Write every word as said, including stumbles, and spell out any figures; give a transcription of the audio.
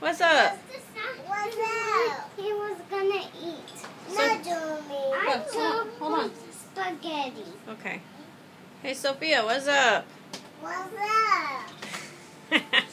What's up? What's up? He was gonna eat. So, Not Jeremy. I hold on, hold on. Spaghetti. Okay. Hey, Sophia, what's up? What's up?